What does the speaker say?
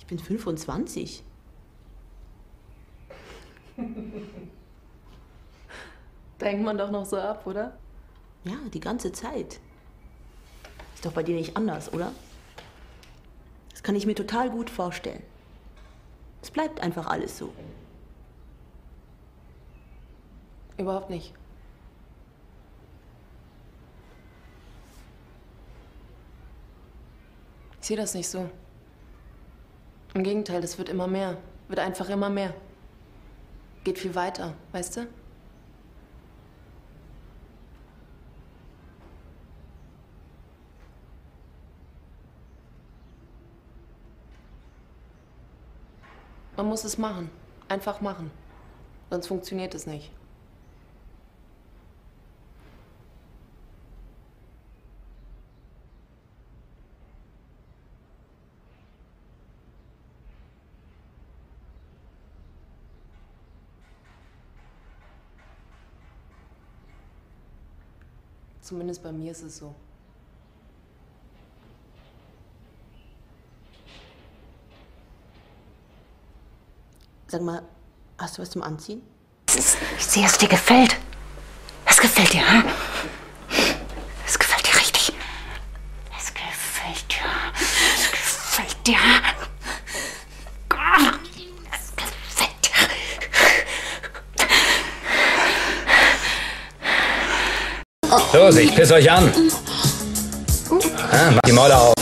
bin 25. Da hängt man doch noch so ab, oder? Ja, die ganze Zeit. Ist doch bei dir nicht anders, oder? Das kann ich mir total gut vorstellen. Es bleibt einfach alles so. Überhaupt nicht. Ich sehe das nicht so. Im Gegenteil, das wird immer mehr. Wird einfach immer mehr. Geht viel weiter, weißt du? Man muss es machen. Einfach machen. Sonst funktioniert es nicht. Zumindest bei mir ist es so. Sag mal, hast du was zum Anziehen? Ich sehe, es dir gefällt. Es gefällt dir, hm? Es gefällt dir richtig. Es gefällt dir. Es gefällt dir. Es gefällt dir. Los, ich piss euch an. Macht die Maul auf.